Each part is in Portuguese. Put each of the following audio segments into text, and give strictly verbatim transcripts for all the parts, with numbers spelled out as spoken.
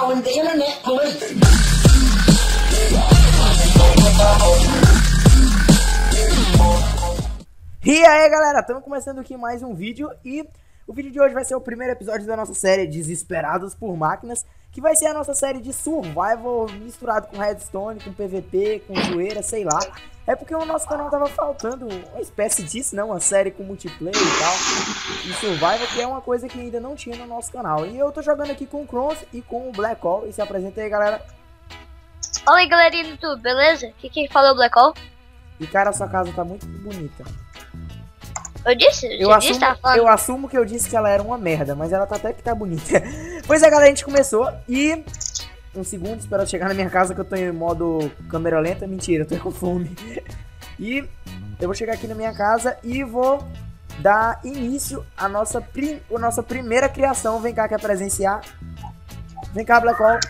calling the internet police. E aí galera, estamos começando aqui mais um vídeo e o vídeo de hoje vai ser o primeiro episódio da nossa série Desesperados por Máquinas, que vai ser a nossa série de survival misturado com redstone, com P V P, com zoeira, sei lá. É porque o nosso canal tava faltando uma espécie disso, não? Uma série com multiplayer e tal, e survival, que é uma coisa que ainda não tinha no nosso canal. E eu tô jogando aqui com o Crons e com o Black Hole, e se apresenta aí galera. Olá aí galerinha do YouTube, beleza? Aqui quem falou é o Black Hole. E cara, sua casa tá muito bonita. Eu disse? Eu assumo, disse, tá falando? eu assumo que eu disse que ela era uma merda, mas ela tá até que tá bonita. Pois é, galera, a gente começou e... Um segundo, espero chegar na minha casa que eu tô em modo câmera lenta. Mentira, eu tô com fome. E eu vou chegar aqui na minha casa e vou dar início à nossa, prim... à nossa primeira criação. Vem cá, quer presenciar? Vem cá, Black Hole.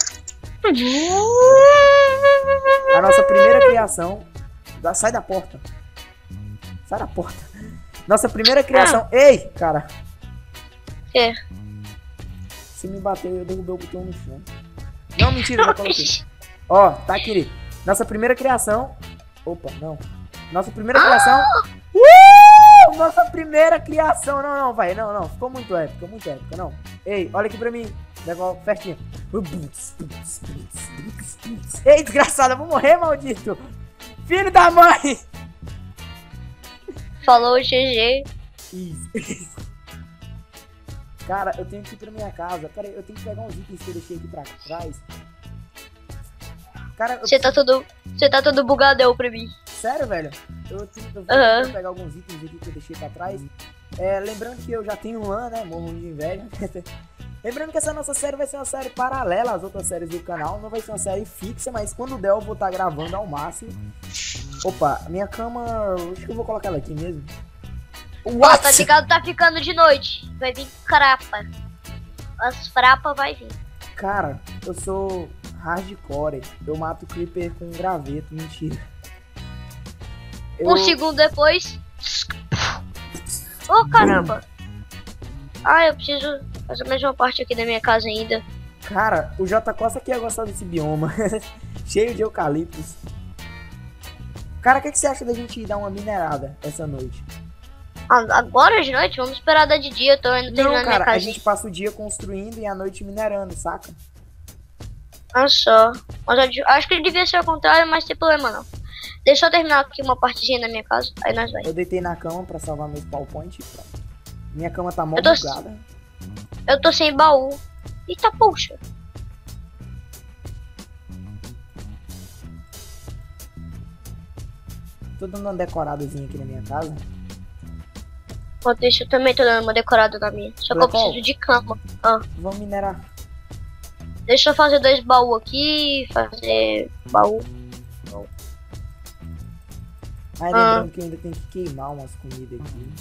A nossa primeira criação. Sai da porta. Sai da porta. Nossa primeira criação. Ah. Ei, cara. Que? Se me bateu, eu derrubei o botão no chão. Não, mentira, já coloquei. Ó, tá aqui. Nossa primeira criação. Opa, não. Nossa primeira criação. Uh! Nossa primeira criação. Não, não, vai. Não, não. Ficou muito épico. Ficou muito épico, não. Ei, olha aqui pra mim. Legal, pertinho. Ei, desgraçado, eu vou morrer, maldito. Filho da mãe. Falou, G G. Isso, isso. Cara, eu tenho que ir pra minha casa. Pera aí, eu tenho que pegar uns itens que eu deixei aqui pra trás. Cara, Você tá todo. Você tá todo bugadão pra mim. Sério, velho? Eu tenho eu vou uhum. pegar alguns itens aqui que eu deixei pra trás. É, lembrando que eu já tenho um ano, né? Morro de inveja. Lembrando que essa nossa série vai ser uma série paralela às outras séries do canal. Não vai ser uma série fixa, mas quando der eu vou estar gravando ao máximo. Opa, minha cama... Acho que eu vou colocar ela aqui mesmo. Ó, tá ligado? Tá ficando de noite. Vai vir crapa. As frapas vai vir. Cara, eu sou hardcore. Eu mato o creeper com um graveto. Mentira. Eu... Um segundo depois... Oh, caramba. Ah, eu preciso fazer mais uma parte aqui da minha casa ainda. Cara, o J Costa que ia gostar desse bioma. Cheio de eucaliptos. Cara, o que, que você acha da gente dar uma minerada essa noite? Agora de noite? Vamos esperar dar de dia, eu tô indo terminando Não, cara, minha casa. A gente passa o dia construindo e a noite minerando, saca? Ah, só. Mas eu acho que devia ser ao contrário, mas sem problema não. Deixa eu terminar aqui uma partezinha da minha casa, aí nós vai. Eu deitei na cama pra salvar meu spawn point e pronto. Minha cama tá mó eu tô... bugada. Eu tô sem baú. Eita, poxa. Tô dando uma decoradazinha aqui na minha casa. Enquanto isso, eu também tô dando uma decorada na minha. Só que eu preciso de cama. Ah. Vamos minerar. Deixa eu fazer dois baús aqui. Fazer baú. Aí lembrando ah. que eu ainda tenho que queimar umas comidas aqui.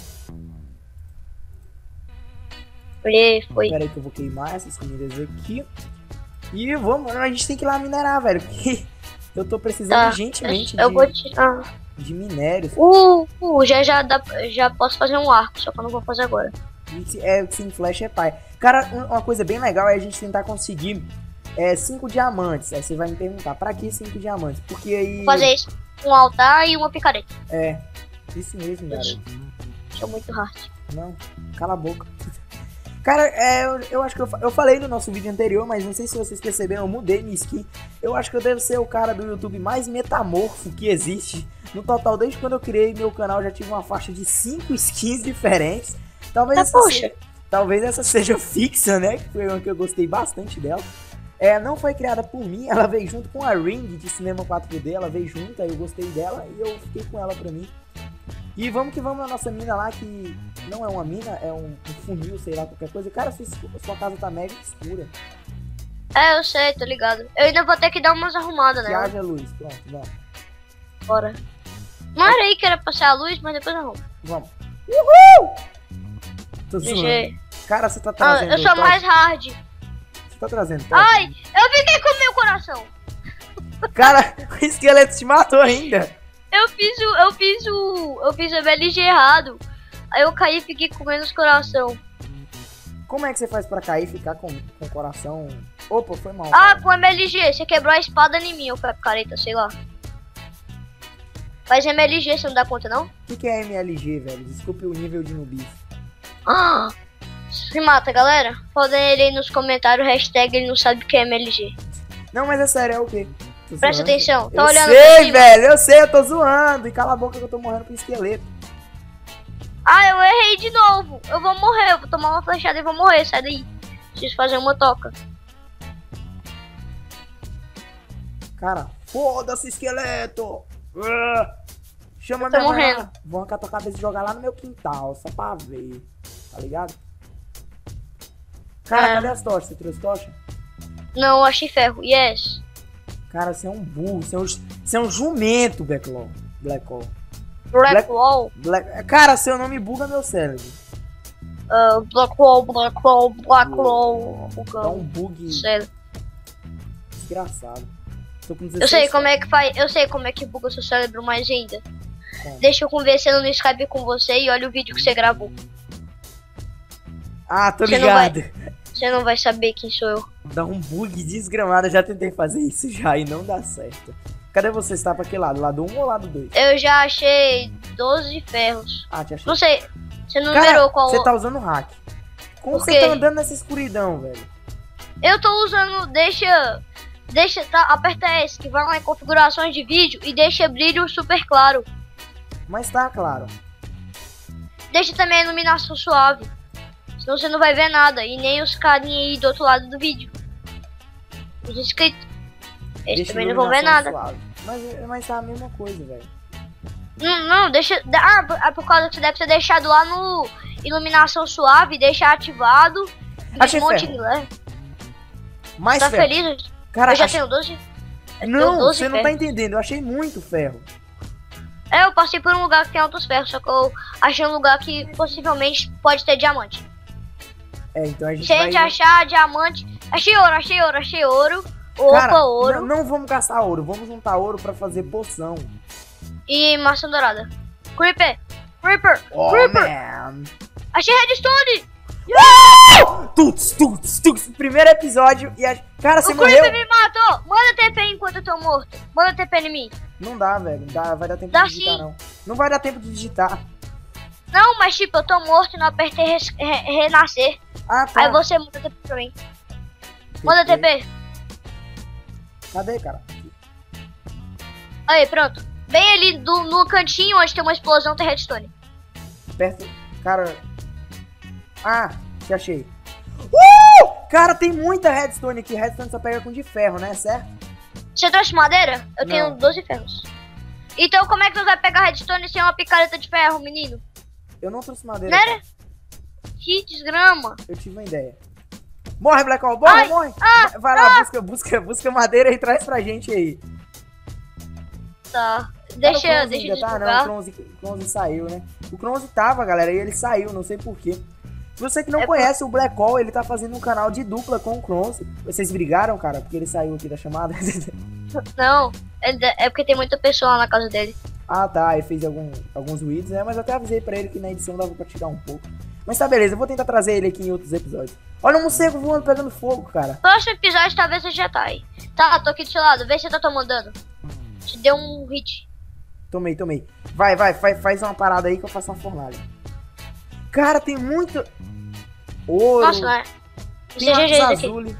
Foi, foi. Pera aí que eu vou queimar essas comidas aqui. E vamos, a gente tem que ir lá minerar, velho. Porque eu tô precisando tá. urgentemente eu de, vou tirar. de minérios. Uh, uh, já, já, dá, já posso fazer um arco, só que eu não vou fazer agora. É, sim, flash é pai. Cara, uma coisa bem legal é a gente tentar conseguir é, cinco diamantes. Aí você vai me perguntar, pra que cinco diamantes? Porque aí... Vou fazer isso, um altar e uma picareta. É, isso mesmo, garoto. Sou muito hard. Não, cala a boca. Cara, é, eu, eu acho que eu, eu falei no nosso vídeo anterior, mas não sei se vocês perceberam, eu mudei minha skin. Eu acho que eu devo ser o cara do YouTube mais metamorfo que existe. No total, desde quando eu criei meu canal, eu já tive uma faixa de cinco skins diferentes. Talvez, tá, essa, poxa. seja, talvez essa seja fixa, né? Que foi uma que eu gostei bastante dela. É, não foi criada por mim, ela veio junto com a Ring de Cinema quatro D, ela veio junto, aí eu gostei dela e eu fiquei com ela pra mim. E vamos que vamos na nossa mina lá, que não é uma mina, é um, um funil, sei lá, qualquer coisa. Cara, sua, sua casa tá mega escura. É, eu sei, tô ligado. Eu ainda vou ter que dar umas arrumadas, né? Que haja luz, pronto, vamos. Bora. Não era aí que era passar a luz, mas depois eu arrumo. Vamos. Uhul! Tô zoando. G G. Cara, você tá trazendo... Ah, eu sou mais hard. Você tá trazendo... Ai, eu fiquei com o meu coração. Cara, o esqueleto te matou ainda. Eu fiz o... Eu fiz o... Eu fiz o M L G errado. Aí eu caí e fiquei com menos coração. Como é que você faz pra cair e ficar com, com o coração Opa, foi mal. Ah, cara. com M L G, você quebrou a espada em mim, ô careta, sei lá. Faz M L G, você não dá conta, não? O que, que é M L G, velho? Desculpe o nível de noobice. Ah, se mata, galera. Podem ele aí nos comentários, hashtag ele não sabe o que é M L G. Não, mas é sério, é o quê? Tô Presta zoando. atenção, tô Eu olhando pra sei, cima. velho, eu sei, eu tô zoando. E cala a boca que eu tô morrendo com esqueleto. Ah, eu errei de novo. Eu vou morrer, eu vou tomar uma flechada e vou morrer, sai daí. Preciso fazer uma toca. Cara, foda-se, esqueleto! Uh, chama Eu tô minha mãe morrendo. lá. Vou arrancar tua cabeça e jogar lá no meu quintal, só pra ver. Tá ligado? Cara, É. cadê as tochas? Você trouxe tocha? Não, eu achei ferro, yes. Cara, você é um burro, você é um, você é um jumento, Blacklaw. Blacklaw. Black, Black- Wall. Black... Cara, seu nome buga meu cérebro. Uh, Black Wall, Black Wall, Black Wall. Dá um bug Sério. desgraçado. Tô com dezesseis Eu sei como anos. é que faz, eu sei como é que buga seu cérebro mais ainda. Como? Deixa eu conversando no Skype com você e olha o vídeo que você gravou. Ah, tô Você não vai- ligado. Você não vai saber quem sou eu. Dá um bug desgramado. Eu já tentei fazer isso já e não dá certo. Cadê você? Você tá pra que lado? Lado um ou lado dois? Eu já achei doze ferros. Ah, te achei. Não sei, você não Cara, numerou qual... você tá usando hack. Como Por você quê? tá andando nessa escuridão, velho? Eu tô usando, deixa... Deixa, tá, aperta S, que vai lá em configurações de vídeo e deixa brilho super claro. Mas tá, claro. Deixa também a iluminação suave. Senão você não vai ver nada. E nem os carinha aí do outro lado do vídeo. Os inscritos. Eles Deixa também não vão ver iluminação nada. suave. Mas, mas tá a mesma coisa, velho. Não, não, deixa... Ah, por- ah, por causa que você deve ter deixado lá no iluminação suave, deixar ativado. Achei Desmonte ferro. inglês. Mais Tá ferro. feliz? Cara, Eu já ach- tenho doze. eu tenho Não, doze você não tá ferros. entendendo. Eu achei muito ferro. É, eu passei por um lugar que tem altos ferros, só que eu achei um lugar que possivelmente pode ter diamante. É, então a gente Se a vai... gente achar diamante... Achei ouro, achei ouro, achei ouro. Opa, Cara, ouro. Não, não vamos gastar ouro. Vamos juntar ouro pra fazer poção. E maçã dourada. Creeper! Creeper! Oh, Creeper! man. Achei redstone! Tuts, tuts, tuts. Primeiro episódio e a... Cara, você O morreu? Creeper me matou! Manda T P enquanto eu tô morto. Manda T P em mim. Não dá, velho. Não dá, vai dar tempo Dá de digitar, sim. não. Não vai dar tempo de digitar. Não, mas tipo, eu tô morto e não apertei res- re- renascer. Ah, tá. Aí você manda T P pra mim. Manda T P. Cadê, cara? Aí, pronto. Bem ali do, no cantinho onde tem uma explosão tem redstone. Perto. Cara. Ah, te achei. Uh! Cara, tem muita redstone aqui. Redstone só pega com de ferro, né? Certo? Você trouxe madeira? Eu Não. tenho doze ferros. Então como é que você vai pegar redstone sem uma picareta de ferro, menino? Eu não trouxe madeira. Né? cara. Que desgrama. Eu tive uma ideia. Morre, Black Hole. Morre, Ai, morre. ah, vai vai lá, busca, busca, busca madeira e traz pra gente aí. Tá. Cara, Deixa, o Cronze deixa eu ainda tá? Não, o divulgar. Cronze, o Cronze saiu, né? O Cronze tava, galera, e ele saiu, não sei porquê. Se você que não É por- conhece o Black Hole, ele tá fazendo um canal de dupla com o Cronze. Vocês brigaram, cara? Porque ele saiu aqui da chamada? Não, é, é porque tem muita pessoa lá na casa dele. Ah, tá, aí fez algum, alguns ruídos, né? Mas eu até avisei pra ele que na edição dava pra tirar um pouco. Mas tá, beleza, eu vou tentar trazer ele aqui em outros episódios. Olha o morcego voando, pegando fogo, cara. Próximo episódio talvez você já tá aí. Tá, tô aqui do seu lado, vê se você tá tomando dano. Te deu um hit. Tomei, tomei. Vai, vai, faz, faz uma parada aí que eu faço uma fornalha. Cara, tem muito... Ouro. Nossa, né? Tem G G lápis aqui. azul.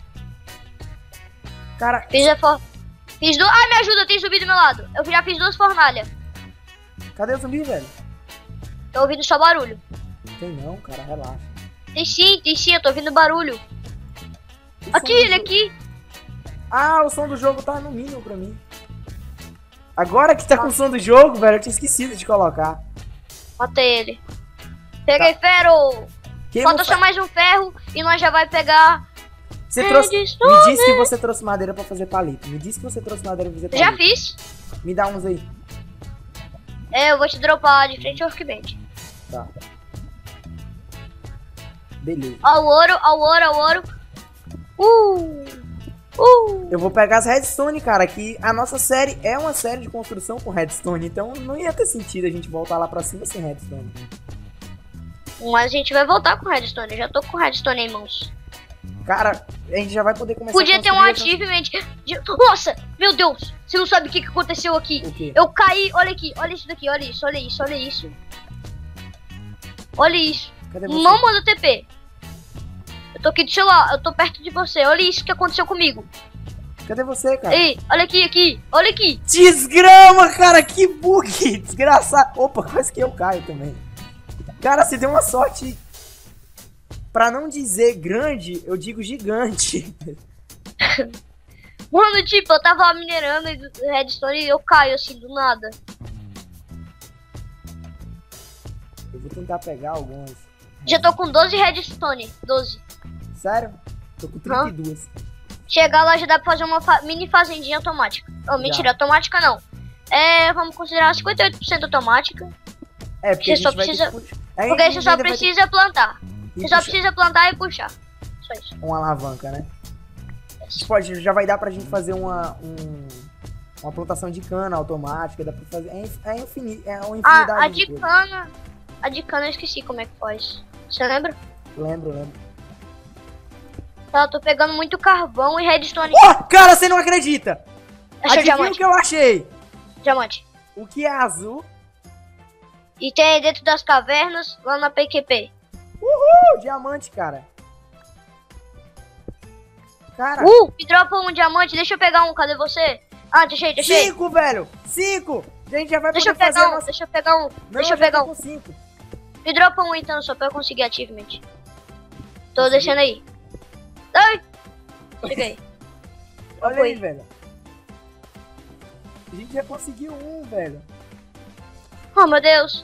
Cara, Fiz a for... Fiz duas... Ah, me ajuda, tem zumbi do meu lado. Eu já fiz duas fornalhas. cadê o zumbi, velho? Tô ouvindo só barulho. Tem não, cara, relaxa. Tem sim, tem sim, eu tô ouvindo barulho. O som Aqui, do ele jogo- aqui. Ah, o som do jogo tá no mínimo pra mim. Agora que tá com o som do jogo, velho, eu tinha esquecido de colocar. Matei ele. Peguei Tá. ferro. Queima Falta o só fe- mais um ferro e nós já vai pegar. Você trouxe... redstone. Me disse que você trouxe madeira pra fazer palito. Me disse que você trouxe madeira pra fazer palito. Já fiz. Me dá uns aí. É, eu vou te dropar de frente ao workbench. Tá. Beleza. Ó o ouro, ó o ouro, ó o ouro. Uh! Uh! Eu vou pegar as redstone, cara, que a nossa série é uma série de construção com redstone, então não ia ter sentido a gente voltar lá pra cima sem redstone. Mas a gente vai voltar com redstone. Eu já tô com redstone em mãos. Cara, a gente já vai poder começar Podia a ter um construir achievement. de- Nossa, meu Deus. Você não sabe o que, que aconteceu aqui. O quê? Eu caí, olha aqui, olha isso daqui, olha isso, olha isso, olha isso. Olha isso. Cadê você? Não manda T P. Eu tô aqui do seu lado, eu tô perto de você. Olha isso que aconteceu comigo. Cadê você, cara? Ei, olha aqui, aqui, olha aqui. Desgrama, cara, que bug. Desgraçado. Opa, quase que eu caio também. Cara, você deu uma sorte. Pra não dizer grande, eu digo gigante. Mano, tipo, eu tava minerando e do redstone e eu caio assim do nada. Eu vou tentar pegar algumas. Já tô com doze redstone, doze. Sério? Tô com trinta e duas. Chegar lá já dá pra fazer uma fa mini fazendinha automática. Oh, mentira, automática não. É, vamos considerar cinquenta e oito por cento automática. É, porque Você a só gente vai precisa- ter que puxar. Aí a Porque gente você só ainda vai ter precisa plantar. que Você só puxar precisa plantar e puxar. Só isso. uma alavanca, né? Pode, já vai dar pra gente fazer uma, um, uma plantação de cana automática. Dá pra fazer. É, inf- é, infini, é uma infinidade A, a de de coisas. cana. A de cana eu esqueci como é que faz. Você lembra? Lembro, lembro. Tá, eu tô pegando muito carvão e redstone. Oh, cara, você não acredita! Achei Adivinha o diamante. que eu achei? Diamante. O que é azul? E tem aí dentro das cavernas, lá na P Q P. Uh, diamante, cara. Cara, Uh, me dropa um diamante, deixa eu pegar um, cadê você? Ah, deixei, deixei. cinco, velho! Cinco! A gente já vai Deixa eu poder fazer pegar a um, nossa... deixa eu pegar um, Não, deixa eu já pegar tô um. com cinco. Me dropa um então, só pra eu conseguir achievement. Tô Consegui. descendo aí. Ai! Cheguei. Olha Foi. aí, velho. A gente já conseguiu um, velho. Oh, meu Deus.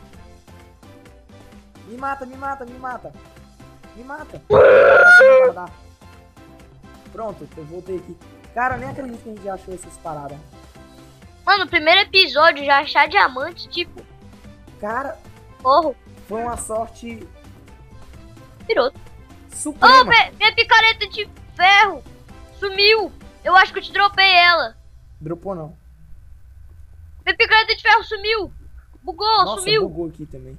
Me mata, me mata, me mata. Me mata. Tá passando guardar. Pronto, eu voltei aqui. Cara, eu nem acredito que a gente já achou essas paradas. Mano, no primeiro episódio já achar diamante, tipo, Cara, porro, foi uma sorte piroto. suprema. Oh, minha, minha picareta de ferro sumiu. Eu acho que eu te dropei ela. Dropou não. Minha picareta de ferro sumiu. Bugou, Nossa, sumiu. bugou aqui também.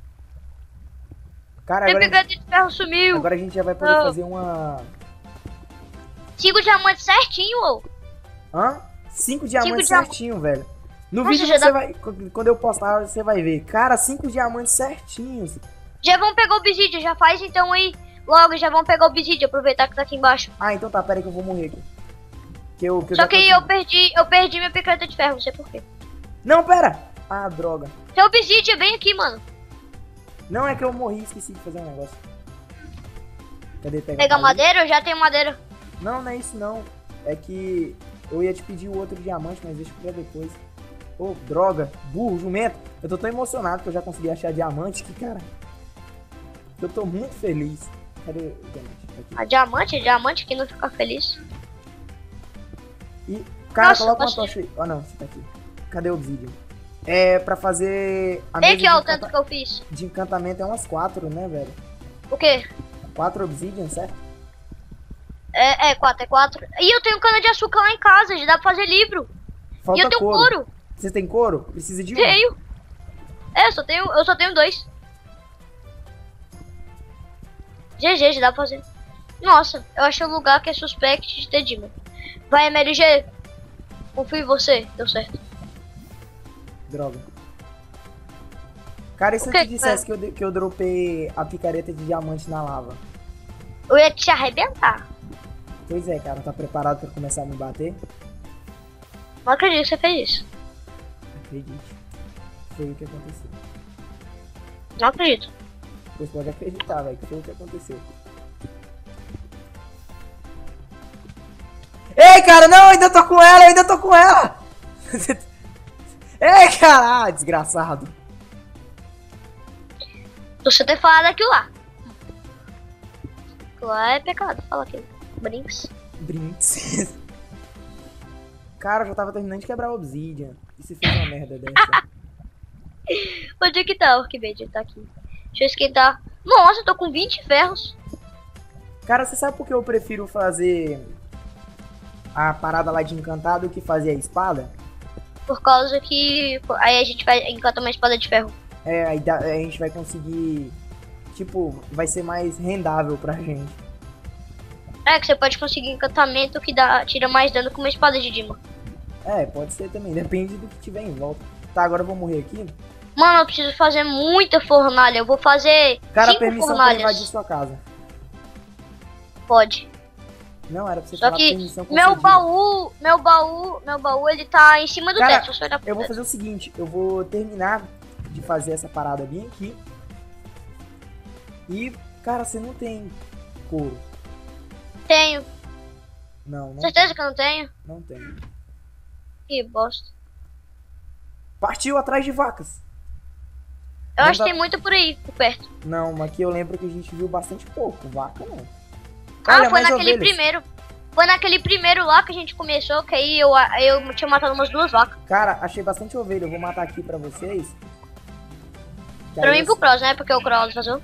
Cara, Minha agora, a picareta de ferro sumiu. gente, agora a gente já vai poder Não. fazer uma... Cinco diamantes certinho, ô. Hã? Cinco diamantes diam- certinho, velho. No Nossa, vídeo já você dá- vai... Quando eu postar, você vai ver. Cara, cinco diamantes certinhos. Já vão pegar o obsidian, já faz então aí. Logo, já vão pegar o obsidian, aproveitar que tá aqui embaixo. Ah, então tá, pera aí que eu vou morrer aqui. Que eu, que eu Só já tô que aqui. eu perdi, eu perdi minha picareta de ferro, não sei porquê. Não, pera! Ah, droga. Tem obsidian bem aqui, mano. Não, é que eu morri e esqueci de fazer um negócio. Cadê? Pega Pega palha. madeira, eu já tenho madeira. Não, não é isso não. É que eu ia te pedir o outro diamante, mas deixa pra depois. Ô, droga. Burro, jumento. Eu tô tão emocionado que eu já consegui achar diamante que, cara... Eu tô muito feliz. Cadê o diamante? Aqui. A diamante, diamante que não fica feliz. E, cara, Nossa, coloca uma posso- tocha aí. Ah, não, você tá aqui. Cadê o obsidian? É, pra fazer... A Tem mesa aqui, ó, de, o tanto encanta- que eu fiz. de encantamento é umas quatro, né, velho? O quê? Quatro obsidian, certo? É, é, quatro, é quatro. E eu tenho cana de açúcar lá em casa, já dá pra fazer livro. Falta e eu tenho couro. couro. Você tem couro? Precisa de um. Tenho. É, eu só tenho, eu só tenho dois. G G, já dá pra fazer. Nossa, eu achei um lugar que é suspect de ter Dima. Vai, M L G. Confio em você, deu certo. Droga. Cara, e se O eu que te que dissesse que eu, de- que eu dropei a picareta de diamante na lava? Eu ia te arrebentar. Pois é, cara. Tá preparado pra começar a me bater? Não acredito que você fez isso. Acredite. Foi o que aconteceu. Não acredito. Você pode acreditar, velho, que foi o que aconteceu. Ei, cara, não, eu ainda tô com ela, eu ainda tô com ela! Ei, cara, ah, desgraçado. Você ter falado aquilo lá. Aquilo lá é pecado, fala aquilo. Brinks. Brinks. Cara, eu já tava terminando de quebrar o obsidian. E você fez uma merda dessa? Onde é que tá o Orquibed? Tá aqui. Deixa eu esquentar. Nossa, eu tô com vinte ferros. Cara, você sabe por que eu prefiro fazer a parada lá de encantado que fazer a espada? Por causa que aí a gente vai encantar uma espada de ferro. É, aí dá- a gente vai conseguir... Tipo, vai ser mais rendável pra gente. É, que você pode conseguir encantamento que dá, tira mais dano com uma espada de Dima. É, pode ser também, depende do que tiver em volta. Tá, agora eu vou morrer aqui. Mano, eu preciso fazer muita fornalha. Eu vou fazer Cara, cinco permissão pra fornalhas. invadir sua casa. Pode. Não, era pra você Só falar que permissão meu concedida. baú, meu baú, meu baú, ele tá em cima do Cara, teto. Só olhar pro eu vou teto. fazer o seguinte, eu vou terminar de fazer essa parada bem aqui. E, cara, você não tem couro. Tenho. Não, não Certeza tem. que eu não tenho? Não tem. Que bosta. Partiu atrás de vacas. Eu Não acho dá- que tem muito por aí, por perto. Não, aqui eu lembro que a gente viu bastante pouco. Vaca não. Ah, Olha, foi mais naquele ovelhas. primeiro. Foi naquele primeiro lá que a gente começou, que aí eu, eu tinha matado umas duas vacas. Cara, achei bastante ovelha. Eu vou matar aqui pra vocês. Que Pra aí mim e pro eu- Cross, né? Porque o Cross vazou.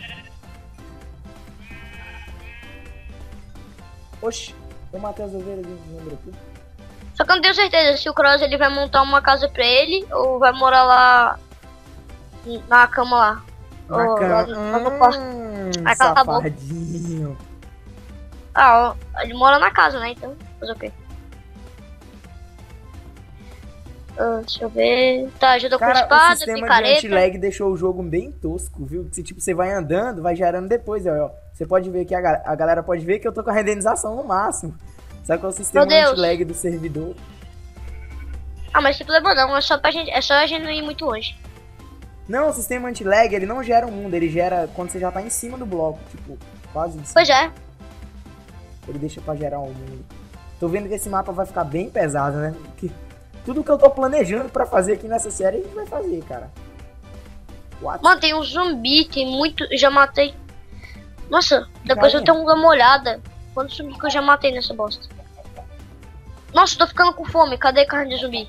Oxi, eu matei as ovelhas e não aqui. Só que eu não tenho certeza se o Cross ele vai montar uma casa pra ele ou vai morar lá na cama lá. Na Ou cama. lá no- lá no quarto. Hum, Aí acabou. safadinho. Ah, ó, ele mora na casa, né? Então, fazer o quê? Ah, deixa eu ver. Tá, ajuda com Cara, o espada, sistema de picareta. anti-lag deixou o jogo bem tosco, viu? Que se tipo, você vai andando, vai gerando depois, ó. ó. Você pode ver que a, ga- a galera pode ver que eu tô com a renderização no máximo. Sabe qual é o sistema Meu Deus. anti-lag do servidor? Ah, mas tem problema não, é só, pra gente, é só a gente não ir muito longe. Não, o sistema anti-lag, ele não gera um mundo, ele gera quando você já tá em cima do bloco, tipo, quase em cima. Pois é. Ele deixa pra gerar um mundo. Tô vendo que esse mapa vai ficar bem pesado, né? Porque tudo que eu tô planejando pra fazer aqui nessa série, a gente vai fazer, cara. What? Mano, tem um zumbi, tem muito. Já matei. Nossa, depois Cara. eu tenho que dar uma olhada. Quantos zumbis que eu já matei nessa bosta? Nossa, tô ficando com fome. Cadê carne de zumbi?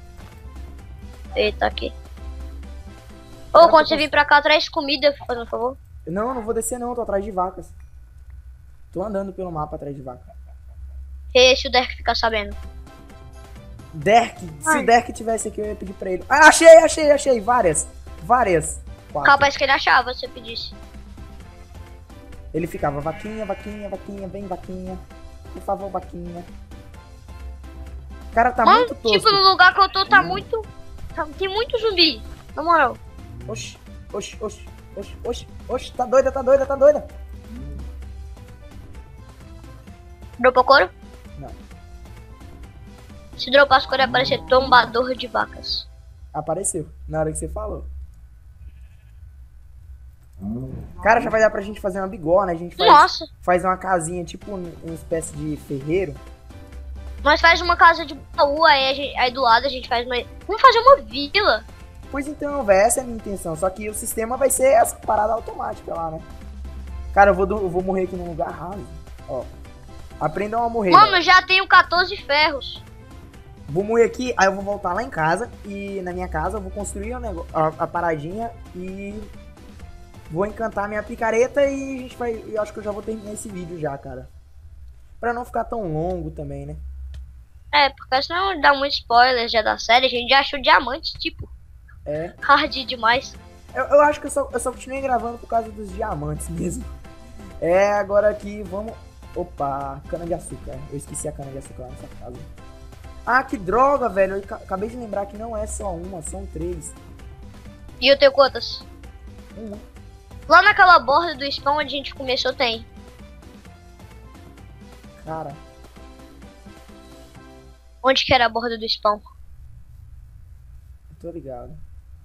Eita, aqui. Ô, Cara, quando tô você com- vir pra cá, traz comida, fazendo um favor. Não, eu não vou descer não, tô atrás de vacas. Tô andando pelo mapa atrás de vaca. E se o Derek ficar sabendo. Derek, se Ai. o Derek tivesse aqui, eu ia pedir pra ele. Ah, achei, achei, achei. Várias. Várias. Quatro. Capaz que ele achava, se eu pedisse. Ele ficava, vaquinha, vaquinha, vaquinha, vem vaquinha. Por favor, vaquinha. Cara, tá Mano, muito tosco. tipo, no lugar que eu tô, tá Hum. muito. tá- tem muito zumbi. Na moral. Oxi, oxi, oxi, oxi, oxi, oxi. Tá doida, tá doida, tá doida. Dropou couro? Não. Se dropar as cores, aparecer tombador de vacas. Apareceu, na hora que você falou. Cara, já vai dar pra gente fazer uma bigorna, a gente faz, Nossa, faz uma casinha, tipo um- uma espécie de ferreiro. nós faz uma casa de baú, aí, a gente- aí do lado a gente faz uma. Vamos fazer uma vila. Pois então, velho, essa é a minha intenção. Só que o sistema vai ser essa parada automática lá, né? Cara, eu vou, do- eu vou morrer aqui num lugar raso. Ó. Aprendam a morrer. Mano, velho. eu já tenho quatorze ferros. Vou morrer aqui, aí eu vou voltar lá em casa. E na minha casa eu vou construir um nego- a, a paradinha e vou encantar minha picareta e a gente vai. Eu acho que eu já vou terminar esse vídeo já, cara. Pra não ficar tão longo também, né? É, porque senão dá muito spoiler já da série. A gente já achou diamante, tipo, É. hard demais. Eu, eu acho que eu só, eu só continuei gravando por causa dos diamantes mesmo. É, agora aqui, vamos... Opa, cana-de-açúcar. Eu esqueci a cana-de-açúcar lá nessa casa. Ah, que droga, velho. Eu ca- acabei de lembrar que não é só uma, são três. E eu tenho quantas? Uma. Lá naquela borda do spawn onde a gente começou tem. Cara, Onde que era a borda do spawn? eu tô ligado.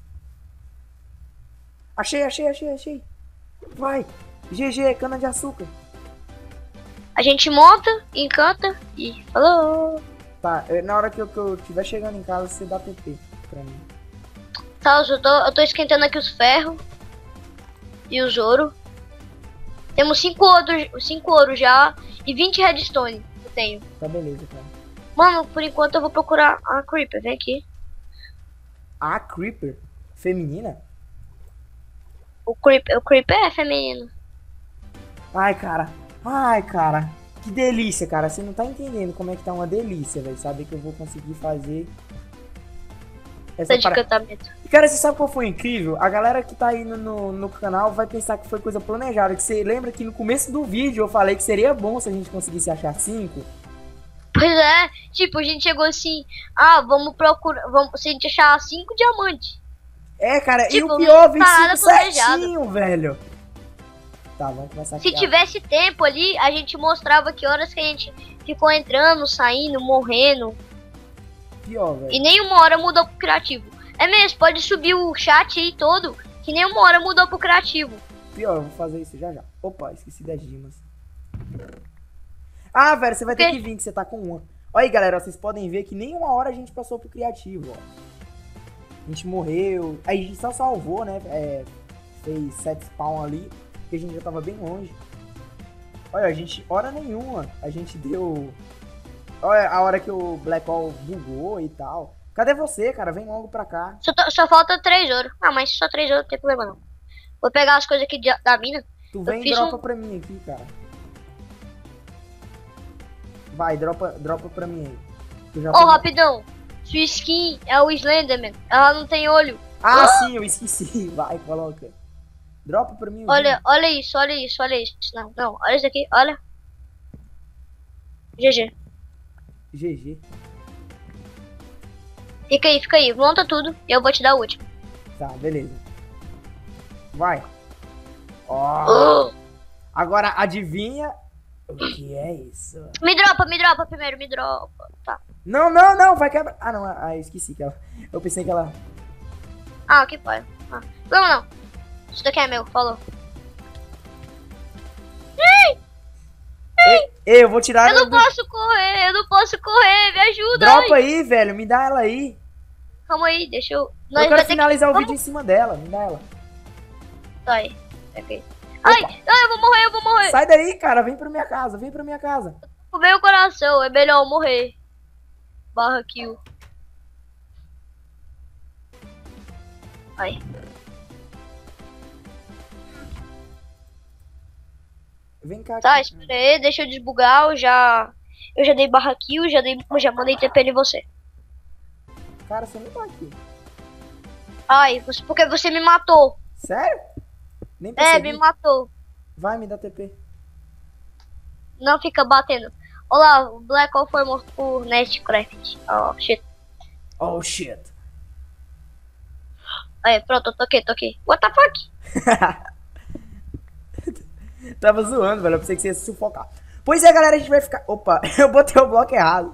Achei, achei, achei, achei. Vai. G G, cana-de-açúcar. A gente monta, encanta e falou. Tá, é, na hora que eu, que eu tiver chegando em casa, você dá P P pra mim. Tá, eu tô, eu tô esquentando aqui os ferros e os ouro. Temos cinco ouro, cinco ouro já e vinte redstone. Eu tenho. Tá beleza, cara. Mano, por enquanto eu vou procurar a Creeper. Vem aqui. A Creeper? Feminina? O Creeper, o Creeper é feminino. Ai, cara. Ai, cara. Que delícia, cara. Você não tá entendendo como é que tá uma delícia, velho. Saber que eu vou conseguir fazer Essa Tá de para... encantamento. E, cara, você sabe qual foi incrível? A galera que tá aí no, no, no canal vai pensar que foi coisa planejada. Que você lembra que no começo do vídeo eu falei que seria bom se a gente conseguisse achar cinco? Pois é, tipo, a gente chegou assim, ah, vamos procurar, vamos, se a gente achar cinco diamantes. É, cara, Tipo, e o pior veio parada cinco planejada. certinho, velho. Tá, vamos começar aqui. Se tivesse tempo ali, a gente mostrava que horas que a gente ficou entrando, saindo, morrendo. Pior, velho. E nenhuma hora mudou pro criativo. É mesmo, pode subir o chat aí todo, que nenhuma hora mudou pro criativo. Pior, eu vou fazer isso já já. Opa, esqueci das dimas. Ah, velho, você vai ter que vir, que você tá com uma. Olha aí, galera, vocês podem ver que nenhuma hora a gente passou pro criativo, ó. A gente morreu. Aí a gente só salvou, né? É, fez sete spawn ali, porque a gente já tava bem longe. Olha, a gente, hora nenhuma, a gente deu... Olha a hora que o Black Hole bugou e tal. Cadê você, cara? Vem logo pra cá. Só, só falta três ouro. Ah, mas só três ouro não tem problema não. Vou pegar as coisas aqui de, da mina. Tu vem e dropa um... pra mim aqui, cara. Vai, dropa, dropa pra mim aí. Ô, oh, rapidão. Sua skin é o Slenderman. Ela não tem olho. Ah, oh! Sim, eu esqueci. Vai, coloca. Dropa pra mim. Olha, olha isso, olha isso, olha isso. Não, não, olha isso aqui, olha. G G. G G. Fica aí, fica aí. Monta tudo e eu vou te dar o último. Tá, beleza. Vai. Ó. Oh. Agora adivinha o que é isso? Me dropa, me dropa primeiro, me dropa. Tá. Não, não, não, vai quebrar. Ah, não, ah, eu esqueci que ela... Eu pensei que ela... Ah, que pode. Ah. Vamos não. Isso daqui é meu, falou. Ei, ei, eu vou tirar... Eu não do... posso correr, eu não posso correr, me ajuda. Dropa ai. aí, velho, me dá ela aí. Calma aí, deixa eu... Nós eu quero finalizar que... o vídeo em cima dela, me dá ela. Tá aí, ok. Ai, ai, eu vou morrer, eu vou morrer. Sai daí, cara, vem pra minha casa, vem pra minha casa. O meu coração, é melhor eu morrer. Barra kill. Ai. Vem cá. Tá, aqui, espera aí, deixa eu desbugar, eu já... Eu já dei barra kill, já, dei, já mandei T P em você. Cara, você não tá aqui. Ai, porque você me matou. Sério? Nem percebi. É, me matou. Vai, me dá T P. Não fica batendo. Olá, o Black Hole foi morto por Nestcraft. Oh, shit. Oh, shit. Aí, pronto, eu toquei, toquei. What the fuck? Tava zoando, velho. Eu pensei que você ia se sufocar. Pois é, galera, a gente vai ficar... Opa, eu botei o bloco errado.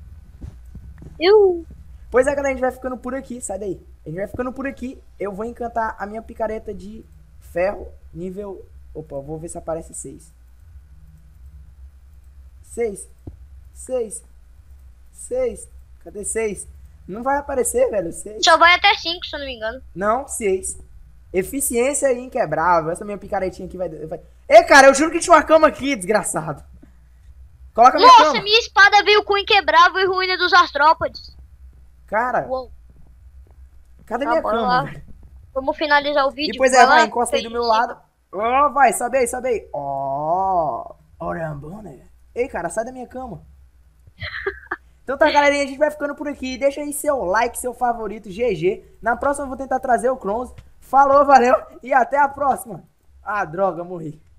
Eu... Pois é, galera, a gente vai ficando por aqui. Sai daí. A gente vai ficando por aqui. Eu vou encantar a minha picareta de ferro. Nível... Opa, eu vou ver se aparece seis. seis. seis. seis. Cadê seis? Não vai aparecer, velho. seis. Só vai até cinco, se eu não me engano. Não, seis. Eficiência inquebrável. Essa minha picaretinha aqui vai... vai... Ei, cara, eu juro que tinha uma cama aqui, desgraçado. Coloca minha Nossa, cama. minha espada veio com inquebrável e ruína dos astrópodes. Cara, Uou. cadê Tá, minha bora cama, lá. velho? Vamos finalizar o vídeo. Depois é, Vai vai, lá, encosta aí do meu sim. lado. Ó, oh, vai, sobe aí, sobe aí. Ó, oh, orambone. Ei, cara, sai da minha cama. Então tá, galerinha, a gente vai ficando por aqui. Deixa aí seu like, seu favorito, G G. Na próxima eu vou tentar trazer o Crons. Falou, valeu e até a próxima. Ah, droga, morri.